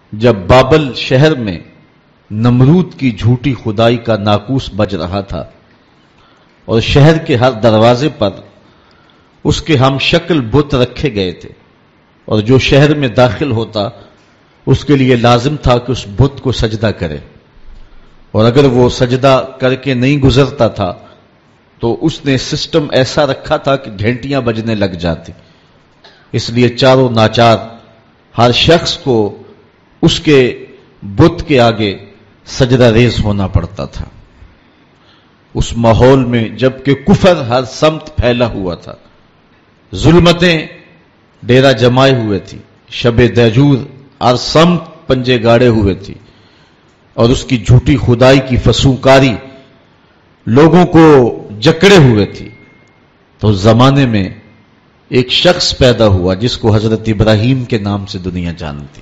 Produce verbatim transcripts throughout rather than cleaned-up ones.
جب بابل شہر میں نمرود کی جھوٹی خدائی کا ناقوس بج رہا تھا اور شہر کے ہر دروازے پر اس کے ہم شکل بت رکھے گئے تھے، اور جو شہر میں داخل ہوتا اس کے لیے لازم تھا کہ اس بت کو سجدہ کرے، اور اگر وہ سجدہ کر کے نہیں گزرتا تھا تو اس نے سسٹم ایسا رکھا تھا کہ گھنٹیاں بجنے لگ جاتی، اس لیے چاروں ناچار ہر شخص کو اس کے بت کے آگے سجدہ ریز ہونا پڑتا تھا۔ اس ماحول میں جبکہ کفر ہر سمت پھیلا ہوا تھا، ظلمتیں ڈیرا جمائے ہوئے تھی، شب دہجور ہر سمت پنجے گاڑے ہوئے تھی، اور اس کی جھوٹی خدائی کی فسوکاری لوگوں کو جکڑے ہوئے تھی، تو اس زمانے میں ایک شخص پیدا ہوا جس کو حضرت ابراہیم کے نام سے دنیا جانتی۔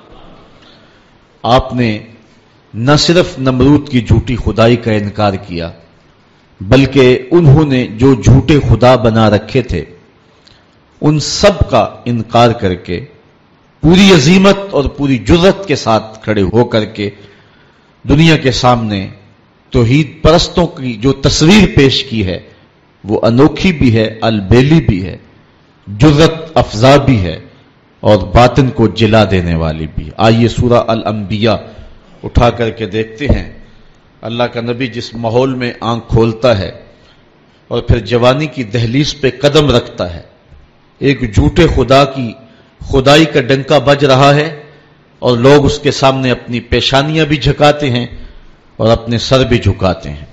آپ نے نہ صرف نمرود کی جھوٹی خدائی کا انکار کیا، بلکہ انہوں نے جو جھوٹے خدا بنا رکھے تھے ان سب کا انکار کر کے پوری عظیمت اور پوری جرت کے ساتھ کھڑے ہو کر کے دنیا کے سامنے توحید پرستوں کی جو تصویر پیش کی ہے وہ انوکھی بھی ہے، البیلی بھی ہے، جرت افزا بھی ہے، اور باطن کو جلا دینے والی بھی۔ آئیے سورہ الانبیاء اٹھا کر کے دیکھتے ہیں اللہ کا نبی جس ماحول میں آنکھ کھولتا ہے اور پھر جوانی کی دہلیز پہ قدم رکھتا ہے، ایک جھوٹے خدا کی خدائی کا ڈنکا بج رہا ہے اور لوگ اس کے سامنے اپنی پیشانیاں بھی جھکاتے ہیں اور اپنے سر بھی جھکاتے ہیں۔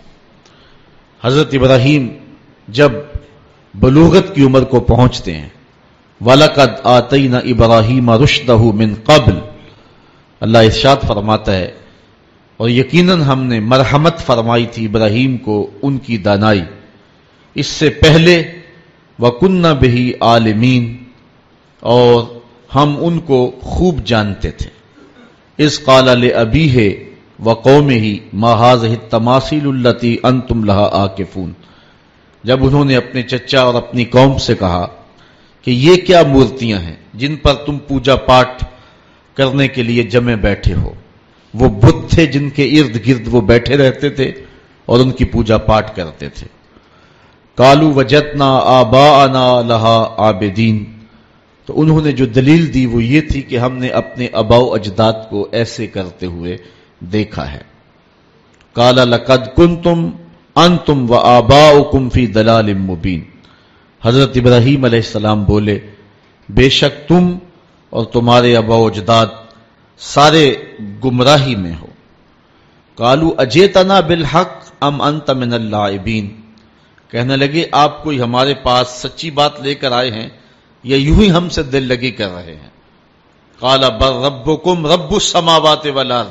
حضرت ابراہیم جب بلوغت کی عمر کو پہنچتے ہیں، وَلَقَدْ آتَيْنَا إِبْرَاهِيمَ رُشْدَهُ مِنْ قَبْلُ، اللہ ارشاد فرماتا ہے اور یقیناً ہم نے مرحمت فرمائی تھی ابراہیم کو ان کی دانائی اس سے پہلے، وَكُنَّا بِهِ عَالِمِينَ، اور ہم ان کو خوب جانتے تھے۔ اِذْ قَالَ لِأَبِيهِ وَقَوْمِهِ مَا هَٰذِهِ التَّمَاثِيلُ الَّتِي أَنْتُمْ لَهَا عَاكِفُونَ، جب انہوں نے اپنے چچا اور اپنی قوم سے کہا کہ یہ کیا مورتیاں ہیں جن پر تم پوجا پاٹ کرنے کے لیے جمے بیٹھے ہو، وہ بت تھے جن کے ارد گرد وہ بیٹھے رہتے تھے اور ان کی پوجا پاٹ کرتے تھے۔ قالوا وجدنا آباءنا لها عابدین، تو انہوں نے جو دلیل دی وہ یہ تھی کہ ہم نے اپنے آباء و اجداد کو ایسے کرتے ہوئے دیکھا ہے۔ قال لقد کنتم انتم وآباؤکم فی ضلال مبین، حضرت ابراہیم علیہ السلام بولے بے شک تم اور تمہارے آباء و اجداد سارے گمراہی میں ہو۔ قالوا اجئتنا بالحق ام انت من اللاعبین، کہنے لگے آپ کوئی ہمارے پاس سچی بات لے کر آئے ہیں یا یوں ہی ہم سے دل لگی کر رہے ہیں۔ قال بل ربکم رب السماوات والارض،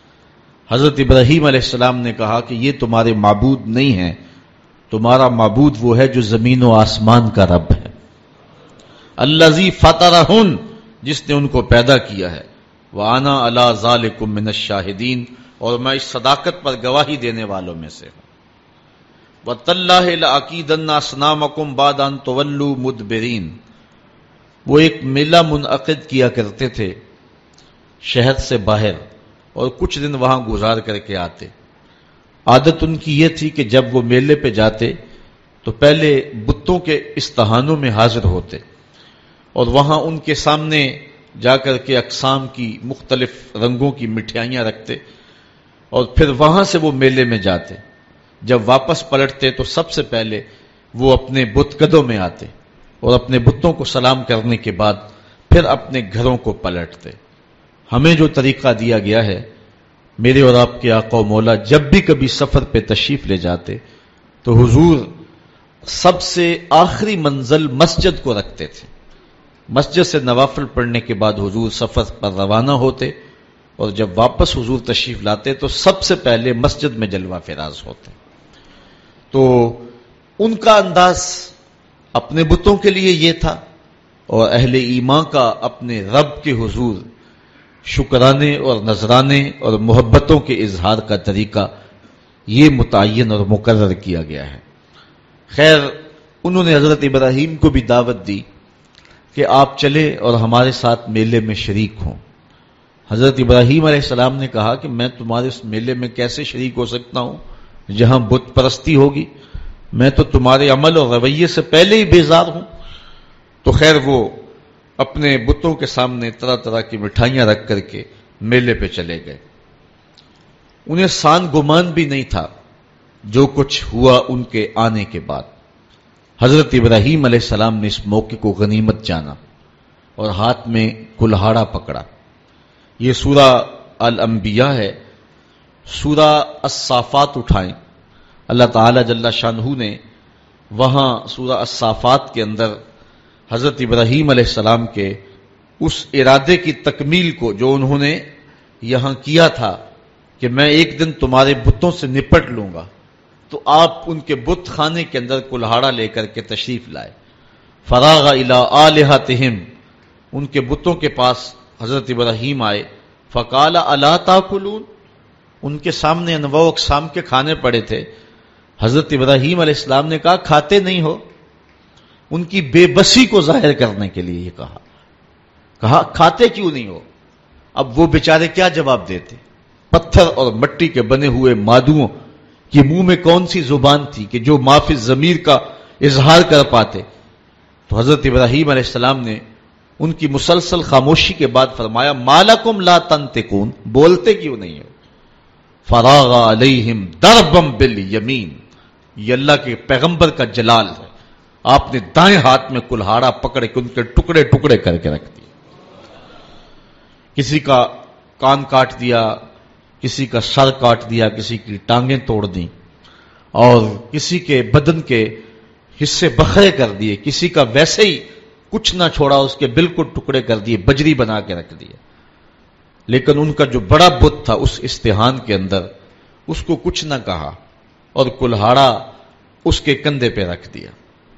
حضرت ابراہیم علیہ السلام نے کہا کہ یہ تمہارے معبود نہیں ہیں، تمہارا معبود وہ ہے جو زمین و آسمان کا رب ہے، الذی فطرہن، جس نے ان کو پیدا کیا ہے، وَأَنَا عَلَىٰ ذَٰلِكُم مِّنَ الشَّاهِدِينَ، اور میں اس صداقت پر گواہی دینے والوں میں سے ہوں۔ وَتَاللَّهِ لَأَكِيدَنَّ أَصْنَامَكُمْ بَعْدَ أَن تُوَلُّوا مُدْبِرِينَ، وہ ایک میلہ منعقد کیا کرتے تھے شہر سے باہر اور کچھ دن وہاں گزار کر کے آتے۔ عادت ان کی یہ تھی کہ جب وہ میلے پہ جاتے تو پہلے بتوں کے استہانوں میں حاضر ہوتے اور وہاں ان کے سامنے جا کر کے اقسام کی مختلف رنگوں کی مٹھائیاں رکھتے، اور پھر وہاں سے وہ میلے میں جاتے۔ جب واپس پلٹتے تو سب سے پہلے وہ اپنے بت قدوں میں آتے اور اپنے بتوں کو سلام کرنے کے بعد پھر اپنے گھروں کو پلٹتے۔ ہمیں جو طریقہ دیا گیا ہے، میرے اور آپ کے آقا و مولا جب بھی کبھی سفر پہ تشریف لے جاتے تو حضور سب سے آخری منزل مسجد کو رکھتے تھے۔ مسجد سے نوافل پڑھنے کے بعد حضور سفر پر روانہ ہوتے اور جب واپس حضور تشریف لاتے تو سب سے پہلے مسجد میں جلوہ فراز ہوتے۔ تو ان کا انداز اپنے بتوں کے لیے یہ تھا، اور اہل ایمان کا اپنے رب کے حضور شکرانے اور نذرانے اور محبتوں کے اظہار کا طریقہ یہ متعین اور مقرر کیا گیا ہے۔ خیر، انہوں نے حضرت ابراہیم کو بھی دعوت دی کہ آپ چلے اور ہمارے ساتھ میلے میں شریک ہوں۔ حضرت ابراہیم علیہ السلام نے کہا کہ میں تمہارے اس میلے میں کیسے شریک ہو سکتا ہوں جہاں بت پرستی ہوگی، میں تو تمہارے عمل اور رویے سے پہلے ہی بیزار ہوں۔ تو خیر وہ اپنے بتوں کے سامنے طرح طرح کی مٹھائیاں رکھ کر کے میلے پہ چلے گئے۔ انہیں سان گمان بھی نہیں تھا جو کچھ ہوا ان کے آنے کے بعد۔ حضرت ابراہیم علیہ السلام نے اس موقع کو غنیمت جانا اور ہاتھ میں کلہاڑا پکڑا۔ یہ سورہ الانبیاء ہے۔ سورہ الصافات اٹھائیں، اللہ تعالی جل شانہ نے وہاں سورہ الصافات کے اندر حضرت ابراہیم علیہ السلام کے اس ارادے کی تکمیل کو جو انہوں نے یہاں کیا تھا کہ میں ایک دن تمہارے بتوں سے نپٹ لوں گا، تو آپ ان کے بت خانے کے اندر کلہاڑا لے کر کے تشریف لائے۔ فراغ الی آلہتہم، ان کے بتوں کے پاس حضرت ابراہیم آئے۔ فقال الا تاکلون، ان کے سامنے انواع و اقسام کے کھانے پڑے تھے۔ حضرت ابراہیم علیہ السلام نے کہا کھاتے نہیں ہو؟ ان کی بے بسی کو ظاہر کرنے کے لیے یہ کہا کہا کھاتے کیوں نہیں ہو؟ اب وہ بیچارے کیا جواب دیتے؟ پتھر اور مٹی کے بنے ہوئے مادوؤں کی منہ میں کون سی زبان تھی کہ جو معافی ضمیر کا اظہار کر پاتے؟ تو حضرت ابراہیم علیہ السلام نے ان کی مسلسل خاموشی کے بعد فرمایا مالکم لا تنطقون، بولتے کیوں نہیں ہو؟ فراغ علیہم ضربا بالیمین، یہ اللہ کے پیغمبر کا جلال ہے، آپ نے دائیں ہاتھ میں کلہاڑا پکڑ کے ان کے ٹکڑے ٹکڑے کر کے رکھ دیے۔ کسی کا کان کاٹ دیا، کسی کا سر کاٹ دیا، کسی کی ٹانگیں توڑ دیں، اور کسی کے بدن کے حصے بکھرے کر دیے، کسی کا ویسے ہی کچھ نہ چھوڑا، اس کے بالکل ٹکڑے کر دیے، بجری بنا کے رکھ دیا۔ لیکن ان کا جو بڑا بت تھا اس استحان کے اندر، اس کو کچھ نہ کہا اور کلہاڑا اس کے کندھے پہ رکھ دیا۔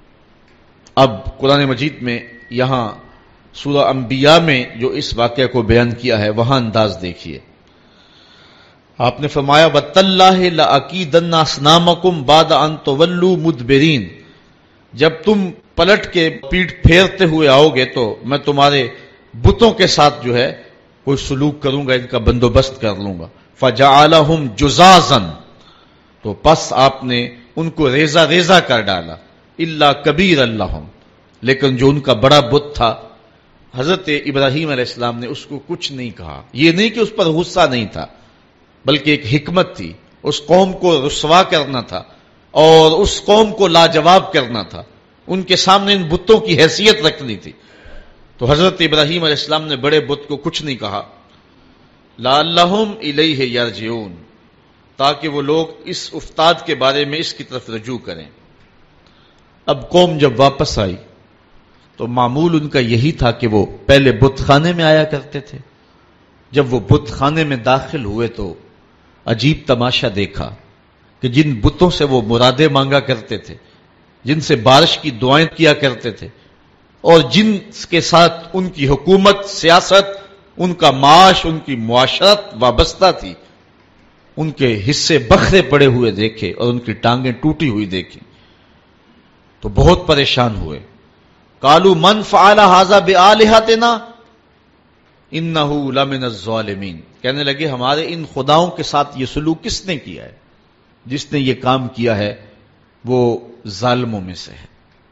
اب قرآن مجید میں یہاں سورہ انبیاء میں جو اس واقعہ کو بیان کیا ہے وہاں انداز دیکھیے۔ آپ نے فرمایا وَتَاللَّهِ لَأَكِيدَنَّ أَصْنَامَكُمْ بَعْدَ أَن تُوَلُّوا مُدْبِرِينَ، جب تم پلٹ کے پیٹھ پھیرتے ہوئے آؤ گے تو میں تمہارے بتوں کے ساتھ جو ہے کوئی سلوک کروں گا، ان کا بندوبست کر لوں گا۔ فَجَعَلَهُمْ جُزَازًا، تو پس آپ نے ان کو ریزہ ریزہ کر ڈالا۔ إِلَّا كَبِيرًا لَهُمْ، لیکن جو ان کا بڑا بت تھا حضرت ابراہیم علیہ السلام نے اس کو کچھ نہیں کہا۔ یہ نہیں کہ اس پر غصہ نہیں تھا، بلکہ ایک حکمت تھی، اس قوم کو رسوا کرنا تھا اور اس قوم کو لاجواب کرنا تھا، ان کے سامنے ان بتوں کی حیثیت رکھنی تھی۔ تو حضرت ابراہیم علیہ السلام نے بڑے بت کو کچھ نہیں کہا۔ لعلہم الیہ یرجعون، تاکہ وہ لوگ اس افتاد کے بارے میں اس کی طرف رجوع کریں۔ اب قوم جب واپس آئی تو معمول ان کا یہی تھا کہ وہ پہلے بت خانے میں آیا کرتے تھے۔ جب وہ بت خانے میں داخل ہوئے تو عجیب تماشا دیکھا کہ جن بتوں سے وہ مرادیں مانگا کرتے تھے، جن سے بارش کی دعائیں کیا کرتے تھے، اور جن کے ساتھ ان کی حکومت، سیاست، ان کا معاش، ان کی معاشرت وابستہ تھی، ان کے حصے بکھرے پڑے ہوئے دیکھے اور ان کی ٹانگیں ٹوٹی ہوئی دیکھی تو بہت پریشان ہوئے۔ قالوا من فعل هذا بآلهتنا انه لمن الظالمین، کہنے لگے ہمارے ان خداؤں کے ساتھ یہ سلوک کس نے کیا ہے؟ جس نے یہ کام کیا ہے وہ ظالموں میں سے ہے۔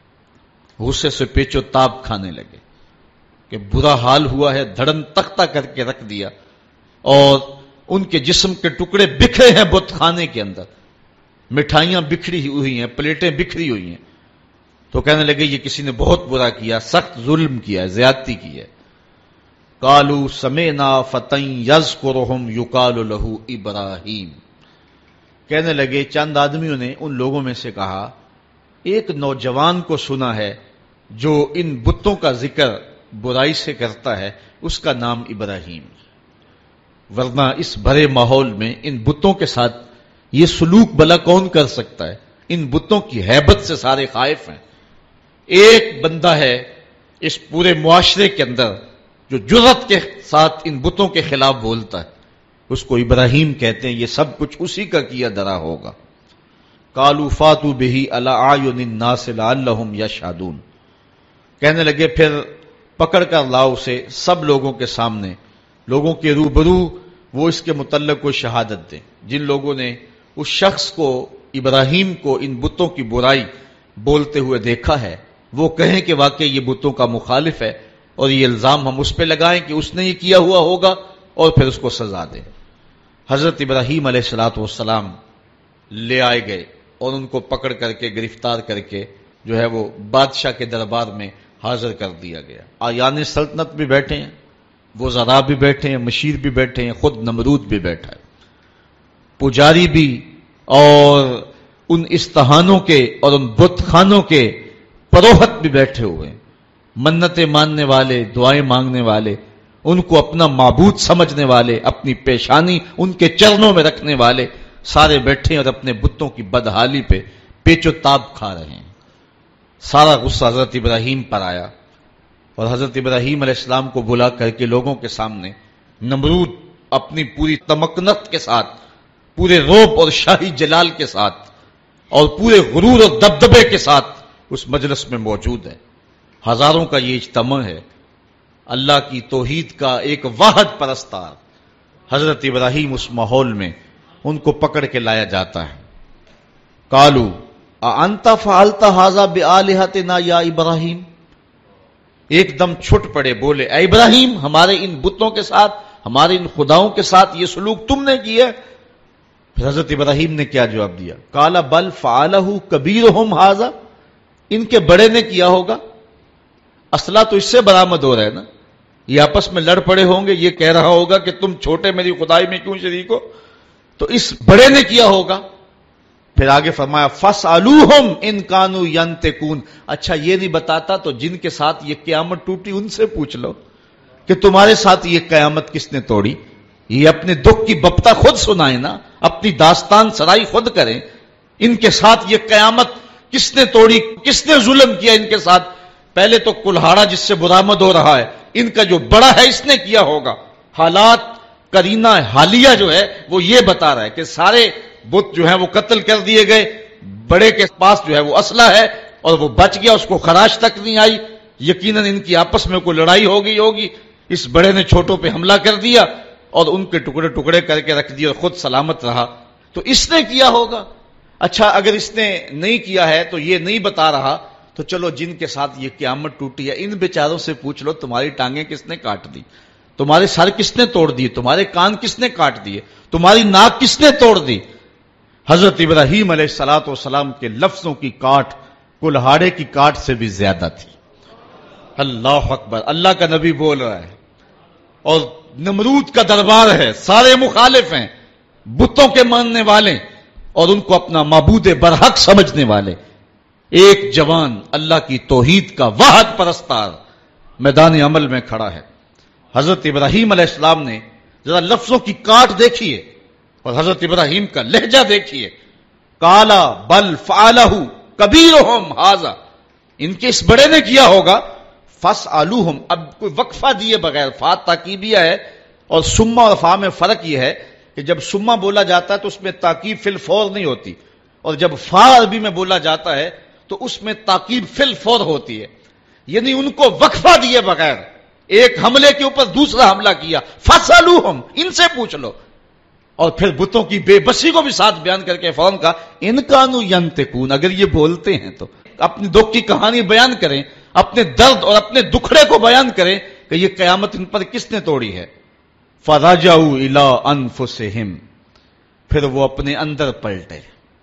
غصے سے پیچو تاب کھانے لگے کہ برا حال ہوا ہے، دھڑن تختہ کر کے رکھ دیا اور ان کے جسم کے ٹکڑے بکھرے ہیں بت خانے کے اندر، مٹھائیاں بکھری ہوئی ہیں، پلیٹیں بکھری ہوئی ہیں۔ تو کہنے لگے یہ کسی نے بہت برا کیا، سخت ظلم کیا ہے، زیادتی کی ہے۔ قالوا سمعنا فتى يذكرهم يقال له ابراہیم، کہنے لگے چند آدمیوں نے ان لوگوں میں سے کہا ایک نوجوان کو سنا ہے جو ان بتوں کا ذکر برائی سے کرتا ہے، اس کا نام ابراہیم، ورنہ اس بھرے ماحول میں ان بتوں کے ساتھ یہ سلوک بھلا کون کر سکتا ہے؟ ان بتوں کی ہیبت سے سارے خائف ہیں۔ ایک بندہ ہے اس پورے معاشرے کے اندر جو جرأت کے ساتھ ان بتوں کے خلاف بولتا ہے، اس کو ابراہیم کہتے ہیں، یہ سب کچھ اسی کا کیا دھرا ہوگا۔ قالوا فاتوا به علی اعین الناس لعلهم یشهدون، کہنے لگے پھر پکڑ کر لاؤ اسے سب لوگوں کے سامنے لوگوں کے روبرو وہ اس کے متعلق کوئی شہادت دیں. جن لوگوں نے اس شخص کو ابراہیم کو ان بتوں کی برائی بولتے ہوئے دیکھا ہے وہ کہیں کہ واقعی یہ بتوں کا مخالف ہے اور یہ الزام ہم اس پہ لگائیں کہ اس نے یہ کیا ہوا ہوگا اور پھر اس کو سزا دیں. حضرت ابراہیم علیہ الصلوۃ والسلام لے آئے گئے اور ان کو پکڑ کر کے گرفتار کر کے جو ہے وہ بادشاہ کے دربار میں حاضر کر دیا گیا. آیان سلطنت بھی بیٹھے ہیں، وزراء بھی بیٹھے ہیں، مشیر بھی بیٹھے ہیں، خود نمرود بھی بیٹھا ہے، پجاری بھی، اور ان استہانوں کے اور ان بت خانوں کے پروہت بھی بیٹھے ہوئے ہیں، منتیں ماننے والے، دعائیں مانگنے والے، ان کو اپنا معبود سمجھنے والے، اپنی پیشانی ان کے چرنوں میں رکھنے والے سارے بیٹھے اور اپنے بتوں کی بدحالی پہ پیچ و تاب کھا رہے ہیں. سارا غصہ حضرت ابراہیم پر آیا اور حضرت ابراہیم علیہ السلام کو بلا کر کے لوگوں کے سامنے نمرود اپنی پوری تمکنت کے ساتھ، پورے روب اور شاہی جلال کے ساتھ اور پورے غرور اور دبدبے کے ساتھ اس مجلس میں موجود ہے. ہزاروں کا یہ اجتماع ہے. اللہ کی توحید کا ایک واحد پرستار حضرت ابراہیم اس ماحول میں ان کو پکڑ کے لایا جاتا ہے. قالوا اانت فعلت هذا بآلهتنا یا ابراہیم، ایک دم چھٹ پڑے، بولے اے ابراہیم ہمارے ان بتوں کے ساتھ، ہمارے ان خداؤں کے ساتھ یہ سلوک تم نے کیا؟ پھر حضرت ابراہیم نے کیا جواب دیا؟ قال بل فعلہ کبیرہم ھذا، ان کے بڑے نے کیا ہوگا. اسلحہ تو اس سے برآمد ہو رہا ہے نا، یہ آپس میں لڑ پڑے ہوں گے، یہ کہہ رہا ہوگا کہ تم چھوٹے میری خدائی میں کیوں شریک ہو، تو اس بڑے نے کیا ہوگا. پھر آگے فرمایا فاسألوہم ان کانوا ینطقون، اچھا یہ نہیں بتاتا تو جن کے ساتھ یہ قیامت ٹوٹی ان سے پوچھ لو کہ تمہارے ساتھ یہ قیامت کس نے توڑی. یہ اپنے دکھ کی بپتا خود سنائیں نا، اپنی داستان سرائی خود کریں. ان کے ساتھ یہ قیامت کس نے توڑی، کس نے ظلم کیا ان کے ساتھ؟ پہلے تو کلہاڑا جس سے برآمد ہو رہا ہے ان کا جو بڑا ہے اس نے کیا ہوگا. حالات کرینہ حالیہ جو ہے وہ یہ بتا رہا ہے کہ سارے بت جو ہے وہ قتل کر دیے گئے، بڑے کے پاس جو ہے وہ اسلحہ ہے اور وہ بچ گیا، اس کو خراش تک نہیں آئی. یقیناً ان کی آپس میں کوئی لڑائی ہو گئی ہوگی، اس بڑے نے چھوٹوں پہ حملہ کر دیا اور ان کے ٹکڑے ٹکڑے کر کے رکھ دیا اور خود سلامت رہا، تو اس نے کیا ہوگا. اچھا اگر اس نے نہیں کیا ہے تو یہ نہیں بتا رہا تو چلو جن کے ساتھ یہ قیامت ٹوٹی ہے ان بیچاروں سے پوچھ لو تمہاری ٹانگیں کس نے کاٹ دی، تمہارے سر کس نے توڑ دیے، تمہارے کان کس نے کاٹ دیے، تمہاری ناک کس نے توڑ دی. حضرت ابراہیم علیہ الصلوۃ والسلام کے لفظوں کی کاٹ کلہاڑے کی کاٹ سے بھی زیادہ تھی. اللہ اکبر، اللہ کا نبی بول رہا ہے اور نمرود کا دربار ہے، سارے مخالف ہیں، بتوں کے ماننے والے اور ان کو اپنا معبود برحق سمجھنے والے. ایک جوان اللہ کی توحید کا واحد پرستار میدان عمل میں کھڑا ہے. حضرت ابراہیم علیہ السلام نے ذرا لفظوں کی کاٹ دیکھیے اور حضرت ابراہیم کا لہجہ دیکھیے. کالا بل فعلہ کبیرہم ھذا، ان کے اس بڑے نے کیا ہوگا. فاسألوہم، اب کوئی وقفہ دیے بغیر، فا تاکیبیہ ہے اور سما اور فا میں فرق یہ ہے کہ جب سما بولا جاتا ہے تو اس میں تاکیب فی الفور نہیں ہوتی، اور جب فا عربی میں بولا جاتا ہے تو اس میں تاکیب فی الفور ہوتی ہے. یعنی ان کو وقفہ دیے بغیر ایک حملے کے اوپر دوسرا حملہ کیا. فاسألوہم، ان سے پوچھ لو. اور پھر بتوں کی بے بسی کو بھی ساتھ بیان کر کے فوراً کہا ان کانوا ینطقون، اگر یہ بولتے ہیں تو اپنی دکھ کی کہانی بیان کریں، اپنے درد اور اپنے دکھڑے کو بیان کریں کہ یہ قیامت ان پر کس نے توڑی ہے. فرجعوا الی انفسہم، پھر وہ اپنے اندر پلٹے.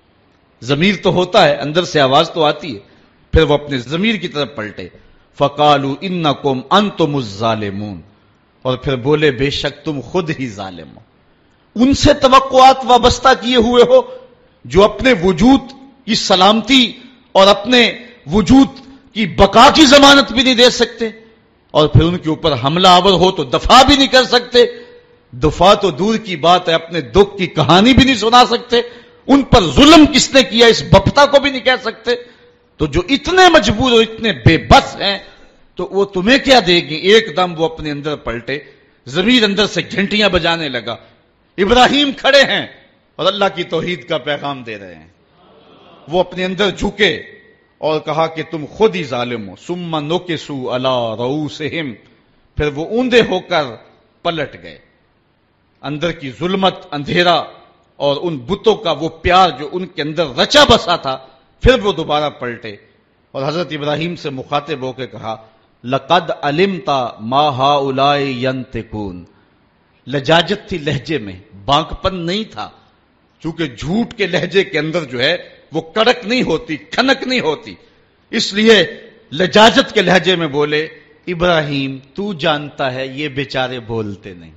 ضمیر تو ہوتا ہے، اندر سے آواز تو آتی ہے، پھر وہ اپنے ضمیر کی طرف پلٹے. فقالوا انکم انتم الظالمون، اور پھر بولے بے شک تم خود ہی ظالم ہو. ان سے توقعات وابستہ کیے ہوئے ہو جو اپنے وجود کی سلامتی اور اپنے وجود کی بقا کی ضمانت بھی نہیں دے سکتے، اور پھر ان کے اوپر حملہ آور ہو تو دفاع بھی نہیں کر سکتے. دفاع تو دور کی بات ہے، اپنے دکھ کی کہانی بھی نہیں سنا سکتے. ان پر ظلم کس نے کیا اس بپتا کو بھی نہیں کہہ سکتے. تو جو اتنے مجبور اور اتنے بے بس ہیں تو وہ تمہیں کیا دے گی. ایک دم وہ اپنے اندر پلٹے، ضمیر اندر سے گھنٹیاں بجانے لگا. ابراہیم کھڑے ہیں اور اللہ کی توحید کا پیغام دے رہے ہیں. وہ اپنے اندر جھکے اور کہا کہ تم خود ہی ظالم ہو. ثم نکسوا علی رؤوسہم، پھر وہ اوندے ہو کر پلٹ گئے. اندر کی ظلمت، اندھیرا اور ان بتوں کا وہ پیار جو ان کے اندر رچا بسا تھا، پھر وہ دوبارہ پلٹے اور حضرت ابراہیم سے مخاطب ہو کے کہا لقد علمت ما هؤلاء ينطقون. لجاجت تھی لہجے میں، بانک پن نہیں تھا، چونکہ جھوٹ کے لہجے کے اندر جو ہے وہ کڑک نہیں ہوتی، کھنک نہیں ہوتی، اس لیے لجاجت کے لہجے میں بولے ابراہیم تو جانتا ہے یہ بیچارے بولتے نہیں.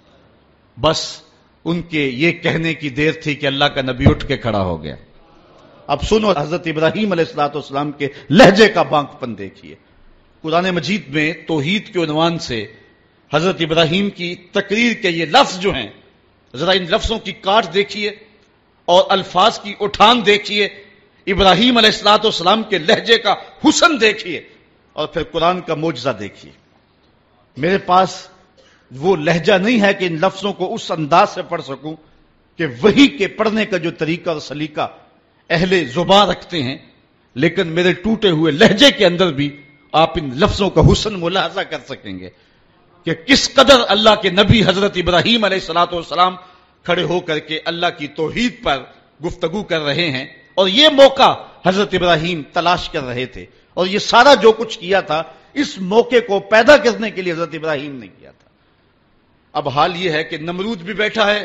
بس ان کے یہ کہنے کی دیر تھی کہ اللہ کا نبی اٹھ کے کھڑا ہو گیا. اب سنو حضرت ابراہیم علیہ الصلوۃ والسلام کے لہجے کا بانک پن دیکھیے. قرآن مجید میں توحید کے عنوان سے حضرت ابراہیم کی تقریر کے یہ لفظ جو ہیں، ذرا ان لفظوں کی کاٹ دیکھیے اور الفاظ کی اٹھان دیکھیے، ابراہیم علیہ الصلوۃ والسلام کے لہجے کا حسن دیکھیے اور پھر قرآن کا معجزہ دیکھیے. میرے پاس وہ لہجہ نہیں ہے کہ ان لفظوں کو اس انداز سے پڑھ سکوں کہ وہی کے پڑھنے کا جو طریقہ اور سلیقہ اہل زبان رکھتے ہیں، لیکن میرے ٹوٹے ہوئے لہجے کے اندر بھی آپ ان لفظوں کا حسن ملاحظہ کر سکیں گے کہ کس قدر اللہ کے نبی حضرت ابراہیم علیہ الصلوۃ والسلام کھڑے ہو کر کے اللہ کی توحید پر گفتگو کر رہے ہیں، اور یہ موقع حضرت ابراہیم تلاش کر رہے تھے، اور یہ سارا جو کچھ کیا تھا اس موقع کو پیدا کرنے کے لیے حضرت ابراہیم نے کیا تھا. اب حال یہ ہے کہ نمرود بھی بیٹھا ہے،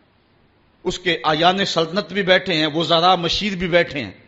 اس کے آیان سلطنت بھی بیٹھے ہیں، وزراء مشیر بھی بیٹھے ہیں،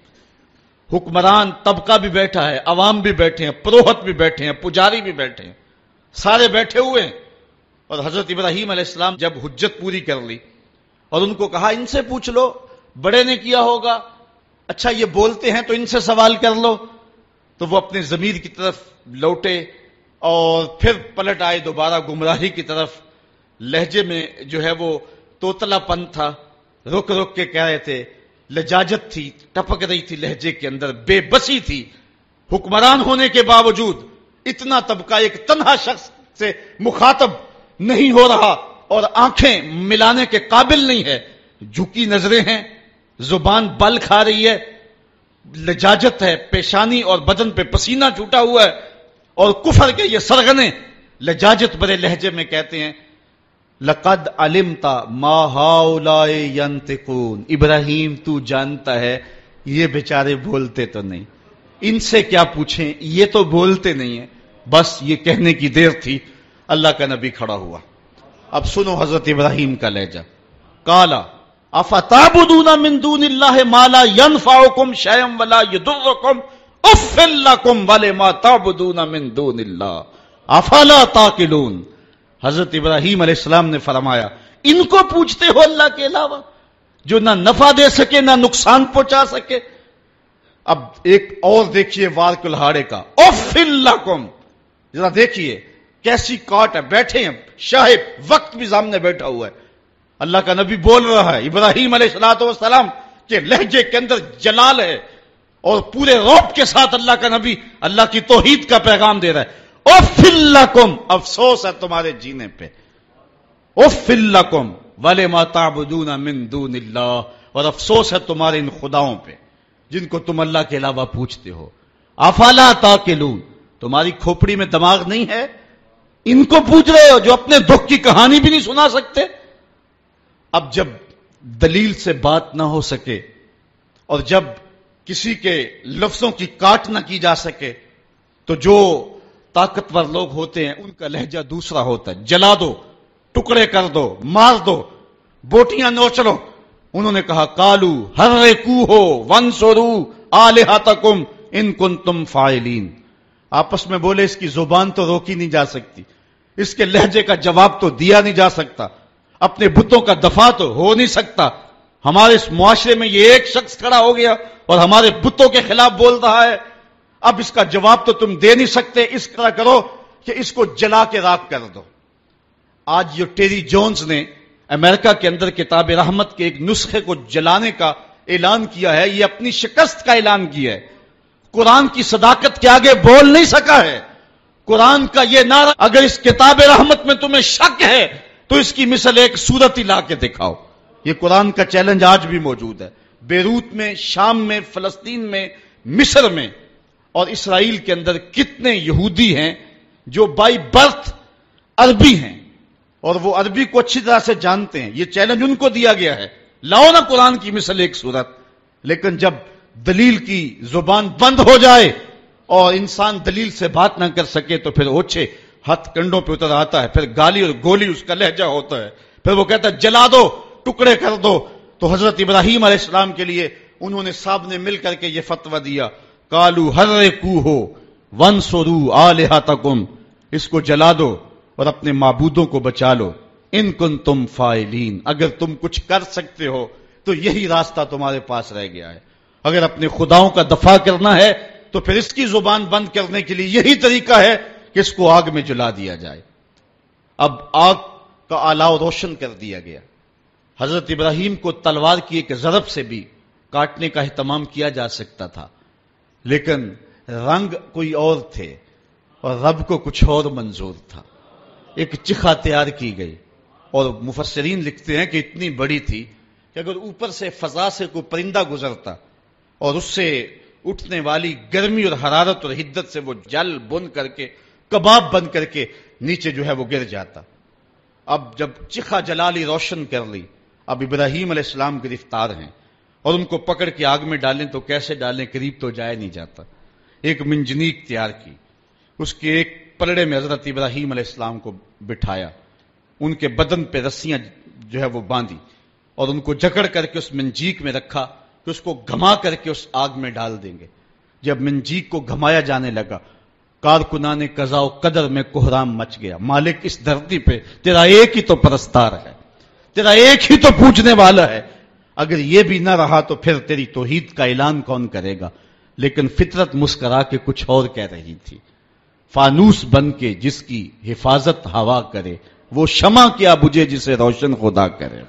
حکمران طبقہ بھی بیٹھا ہے، عوام بھی بیٹھے ہیں، پروہت بھی بیٹھے ہیں، پجاری بھی بیٹھے ہیں، سارے بیٹھے ہوئے ہیں. اور حضرت ابراہیم علیہ السلام جب حجت پوری کر لی اور ان کو کہا ان سے پوچھ لو، بڑے نے کیا ہوگا، اچھا یہ بولتے ہیں تو ان سے سوال کر لو، تو وہ اپنے ضمیر کی طرف لوٹے اور پھر پلٹ آئے دوبارہ گمراہی کی طرف. لہجے میں جو ہے وہ توتلا پن تھا، رک رک کے کہہ رہے تھے، لجاجت تھی، ٹپک رہی تھی لہجے کے اندر، بے بسی تھی. حکمران ہونے کے باوجود اتنا طبقہ ایک تنہا شخص سے مخاطب نہیں ہو رہا اور آنکھیں ملانے کے قابل نہیں ہے، جھکی نظریں ہیں، زبان بل کھا رہی ہے، لجاجت ہے، پیشانی اور بدن پہ پسینہ چھوٹا ہوا ہے، اور کفر کے یہ سرغنے لجاجت برے لہجے میں کہتے ہیں لقد علمت ما هؤلاء ينطقون. ابراہیم تو جانتا ہے یہ بیچارے بولتے تو نہیں، ان سے کیا پوچھیں، یہ تو بولتے نہیں ہیں. بس یہ کہنے کی دیر تھی، اللہ کا نبی کھڑا ہوا. اب سنو حضرت ابراہیم کا لہجہ. قالا افتعبدون من دون اللہ ما لا ينفعكم شيئا ولا يضركم اف لكم ولما تعبدون من دون اللہ افلا تعقلون. حضرت ابراہیم علیہ السلام نے فرمایا ان کو پوچھتے ہو اللہ کے علاوہ جو نہ نفع دے سکے نہ نقصان پہنچا سکے. اب ایک اور دیکھیے وار کلہاڑے کا، اف لکم، ذرا دیکھیے کیسی کاٹ ہے. بیٹھے ہیں شاہب، وقت بھی سامنے بیٹھا ہوا ہے، اللہ کا نبی بول رہا ہے، ابراہیم علیہ الصلوۃ والسلام کے لہجے کے اندر جلال ہے، اور پورے رعب کے ساتھ اللہ کا نبی اللہ کی توحید کا پیغام دے رہا ہے. اف لکم، افسوس ہے تمہارے جینے پہ، اف لکم ولما تعبدون من دون اللہ، اور افسوس ہے تمہارے ان خداؤں پہ جن کو تم اللہ کے علاوہ پوچھتے ہو. افلا تعقلون، تمہاری کھوپڑی میں دماغ نہیں ہے، ان کو پوچھ رہے ہو جو اپنے دکھ کی کہانی بھی نہیں سنا سکتے. اب جب دلیل سے بات نہ ہو سکے اور جب کسی کے لفظوں کی کاٹ نہ کی جا سکے تو جو طاقتور لوگ ہوتے ہیں ان کا لہجہ دوسرا ہوتا ہے. جلا دو، ٹکڑے کر دو، مار دو، بوٹیاں نوچ لو. انہوں نے کہا کالو حرقوہ وانصروا آلہتکم ان کنتم فاعلین. آپس میں بولے اس کی زبان تو روکی نہیں جا سکتی، اس کے لہجے کا جواب تو دیا نہیں جا سکتا، اپنے بتوں کا دفاع تو ہو نہیں سکتا. ہمارے اس معاشرے میں یہ ایک شخص کھڑا ہو گیا اور ہمارے بتوں کے خلاف بول رہا ہے، اب اس کا جواب تو تم دے نہیں سکتے، اس طرح کرو کہ اس کو جلا کے راکھ کر دو. آج جو ٹیری جونز نے امریکہ کے اندر کتاب رحمت کے ایک نسخے کو جلانے کا اعلان کیا ہے، یہ اپنی شکست کا اعلان کیا ہے. قرآن کی صداقت کے آگے بول نہیں سکا ہے. قرآن کا یہ نعرہ، اگر اس کتاب رحمت میں تمہیں شک ہے تو اس کی مثل ایک سورت ہی لا کے دکھاؤ. یہ قرآن کا چیلنج آج بھی موجود ہے. بیروت میں، شام میں، فلسطین میں، مصر میں اور اسرائیل کے اندر کتنے یہودی ہیں جو بائی برتھ عربی ہیں، اور وہ عربی کو اچھی طرح سے جانتے ہیں. یہ چیلنج ان کو دیا گیا ہے، لاؤ نا قرآن کی مثل ایک صورت. لیکن جب دلیل کی زبان بند ہو جائے اور انسان دلیل سے بات نہ کر سکے تو پھر اوچھے ہاتھ کنڈوں پہ اتر آتا ہے، پھر گالی اور گولی اس کا لہجہ ہوتا ہے، پھر وہ کہتا ہے جلا دو، ٹکڑے کر دو. تو حضرت ابراہیم علیہ السلام کے لیے انہوں نے صاحب نے مل کر کے یہ فتویٰ دیا، کالو حرقوہ وانصروا آلہتکم، اس کو جلا دو اور اپنے معبودوں کو بچا لو. ان کنتم فاعلین، اگر تم کچھ کر سکتے ہو تو یہی راستہ تمہارے پاس رہ گیا ہے. اگر اپنے خداؤں کا دفاع کرنا ہے تو پھر اس کی زبان بند کرنے کے لیے یہی طریقہ ہے کہ اس کو آگ میں جلا دیا جائے. اب آگ کا آلاؤ روشن کر دیا گیا. حضرت ابراہیم کو تلوار کی ایک ضرب سے بھی کاٹنے کا اہتمام کیا جا سکتا تھا، لیکن رنگ کوئی اور تھے اور رب کو کچھ اور منظور تھا. ایک چخا تیار کی گئی اور مفسرین لکھتے ہیں کہ اتنی بڑی تھی کہ اگر اوپر سے فضا سے کوئی پرندہ گزرتا اور اس سے اٹھنے والی گرمی اور حرارت اور حدت سے وہ جل بن کر کے کباب بن کر کے نیچے جو ہے وہ گر جاتا. اب جب چخا جلالی روشن کر لی، اب ابراہیم علیہ السلام گرفتار ہیں اور ان کو پکڑ کے آگ میں ڈالیں تو کیسے ڈالیں، قریب تو جایا نہیں جاتا. ایک منجنیق تیار کی، اس کے ایک پلڑے میں حضرت ابراہیم علیہ السلام کو بٹھایا، ان کے بدن پہ رسیاں جو ہے وہ باندھی اور ان کو جکڑ کر کے اس منجیک میں رکھا کہ اس کو گھما کر کے اس آگ میں ڈال دیں گے. جب منجیک کو گھمایا جانے لگا، کارکنان قضا و قدر میں کوہرام مچ گیا. مالک اس دھرتی پہ تیرا ایک ہی تو پرستار ہے، تیرا ایک ہی تو پوجنے والا ہے، اگر یہ بھی نہ رہا تو پھر تیری توحید کا اعلان کون کرے گا. لیکن فطرت مسکرا کے کچھ اور کہہ رہی تھی، فانوس بن کے جس کی حفاظت ہوا کرے، وہ شمع کیا بجھے جسے روشن خدا کرے.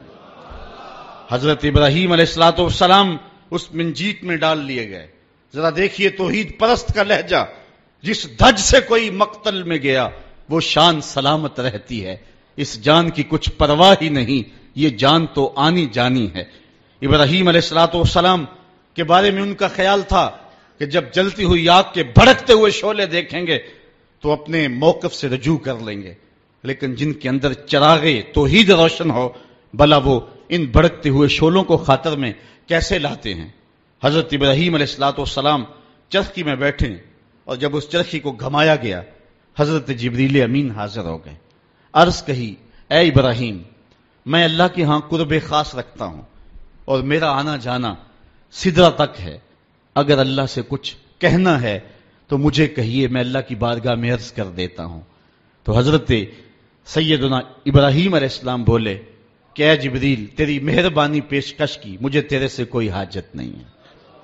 حضرت ابراہیم علیہ الصلوۃ والسلام اس منجیک میں ڈال لیے گئے. ذرا دیکھیے توحید پرست کا لہجہ، جس دھج سے کوئی مقتل میں گیا وہ شان سلامت رہتی ہے، اس جان کی کچھ پرواہ ہی نہیں، یہ جان تو آنی جانی ہے. ابراہیم علیہ الصلوۃ والسلام کے بارے میں ان کا خیال تھا کہ جب جلتی ہوئی آگ کے بھڑکتے ہوئے شعلے دیکھیں گے تو اپنے موقف سے رجوع کر لیں گے، لیکن جن کے اندر چراغے توحید روشن ہو، بھلا وہ ان بھڑکتے ہوئے شعلوں کو خاطر میں کیسے لاتے ہیں. حضرت ابراہیم علیہ الصلوۃ والسلام چرخی میں بیٹھے اور جب اس چرخی کو گھمایا گیا، حضرت جبریل امین حاضر ہو گئے. عرض کہی، اے ابراہیم، میں اللہ کے ہاں قرب خاص رکھتا ہوں اور میرا آنا جانا سدرہ تک ہے، اگر اللہ سے کچھ کہنا ہے تو مجھے کہیے، میں اللہ کی بارگاہ میں عرض کر دیتا ہوں. تو حضرت سیدنا ابراہیم علیہ السلام بولے کہ اے جبریل، تیری مہربانی پیشکش کی، مجھے تیرے سے کوئی حاجت نہیں ہے.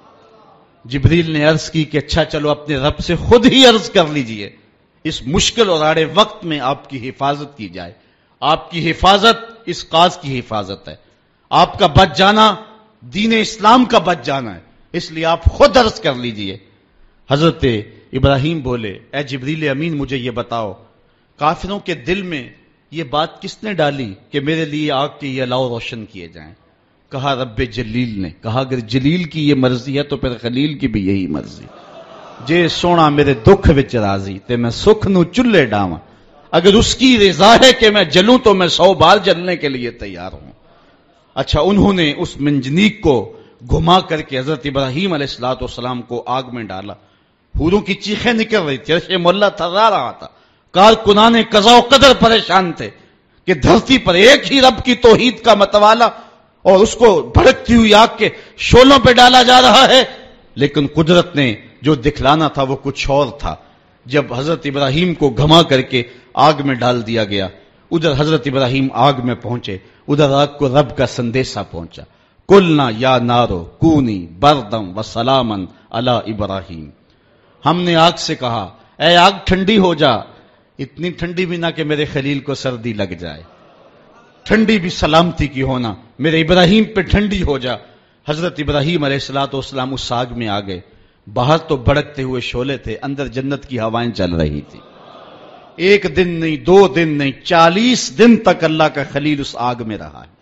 جبریل نے عرض کی کہ اچھا چلو اپنے رب سے خود ہی عرض کر لیجئے، اس مشکل اور آڑے وقت میں آپ کی حفاظت کی جائے. آپ کی حفاظت اس قاض کی حفاظت ہے، آپ کا بچ جانا دین اسلام کا بچ جانا ہے، اس لیے آپ خود عرض کر لیجئے. حضرت ابراہیم بولے، اے جبریل امین، مجھے یہ بتاؤ، کافروں کے دل میں یہ بات کس نے ڈالی کہ میرے لیے آگ کے یہ الاؤ روشن کیے جائیں؟ کہا رب جلیل نے. کہا اگر جلیل کی یہ مرضی ہے تو پھر خلیل کی بھی یہی مرضی. جے سونا میرے دکھ وچ راضی تے میں سکھ نو چلے ڈاواں، اگر اس کی رضا ہے کہ میں جلوں تو میں سو بار جلنے کے لیے تیار ہوں. اچھا، انہوں نے اس منجنیق کو گھما کر کے حضرت ابراہیم علیہ الصلوۃ والسلام کو آگ میں ڈالا. حوروں کی چیخیں نکل رہی تھی، عرش مولا تھرا رہا تھا، کارکنان قضا و قدر پریشان تھے کہ دھرتی پر ایک ہی رب کی توحید کا متوالا اور اس کو بھڑکتی ہوئی آگ کے شعلوں پہ ڈالا جا رہا ہے. لیکن قدرت نے جو دکھلانا تھا وہ کچھ اور تھا. جب حضرت ابراہیم کو گھما کر کے آگ میں ڈال دیا گیا، ادھر حضرت ابراہیم آگ میں پہنچے، ادھر آگ کو رب کا سندیشہ پہنچا. قلنا یا نارو کونی بردم و سلامن علی ابراہیم. ہم نے آگ سے کہا، اے آگ ٹھنڈی ہو جا، اتنی ٹھنڈی بھی نہ کہ میرے خلیل کو سردی لگ جائے، ٹھنڈی بھی سلامتی کی ہونا، میرے ابراہیم پہ ٹھنڈی ہو جا. حضرت ابراہیم علیہ الصلوۃ والسلام اس آگ میں آ گئے. باہر تو بھڑکتے ہوئے شعلے تھے، اندر جنت کی ہوائیں چل رہی تھی. ایک دن نہیں، دو دن نہیں، چالیس دن تک اللہ کا خلیل اس آگ میں رہا ہے.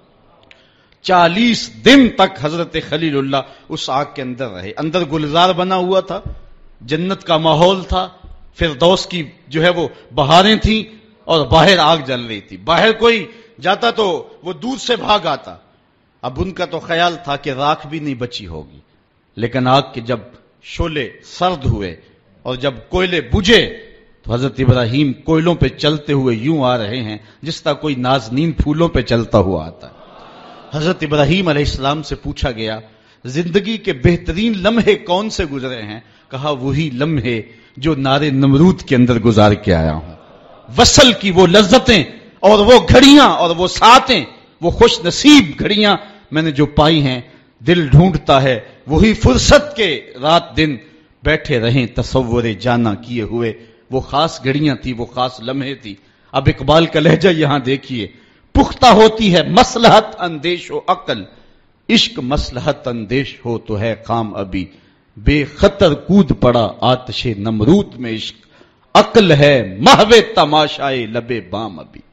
چالیس دن تک حضرت خلیل اللہ اس آگ کے اندر رہے. اندر گلزار بنا ہوا تھا، جنت کا ماحول تھا، فردوس کی جو ہے وہ بہاریں تھیں اور باہر آگ جل رہی تھی. باہر کوئی جاتا تو وہ دور سے بھاگ آتا. اب ان کا تو خیال تھا کہ راکھ بھی نہیں بچی ہوگی، لیکن آگ کے جب شعلے سرد ہوئے اور جب کوئلے بجھے تو حضرت ابراہیم کوئلوں پہ چلتے ہوئے یوں آ رہے ہیں جس طرح کوئی نازنین پھولوں پہ چلتا ہوا آتا ہے. حضرت ابراہیم علیہ السلام سے پوچھا گیا زندگی کے بہترین لمحے کون سے گزرے ہیں؟ کہا وہی لمحے جو نارے نمرود کے اندر گزار کے آیا ہوں. وصل کی وہ لذتیں اور وہ گھڑیاں اور وہ ساعتیں، وہ خوش نصیب گھڑیاں میں نے جو پائی ہیں، دل ڈھونڈتا ہے وہی فرصت کے رات دن بیٹھے رہیں تصور جانا کیے ہوئے. وہ خاص گھڑیاں تھی، وہ خاص لمحے تھی. اب اقبال کا لہجہ یہاں دیکھیے. پختہ ہوتی ہے مصلحت اندیش و عقل، عشق مصلحت اندیش ہو تو ہے کام ابھی. بے خطر کود پڑا آتش نمرود میں عشق، عقل ہے محو تماشائے لبے بام ابھی.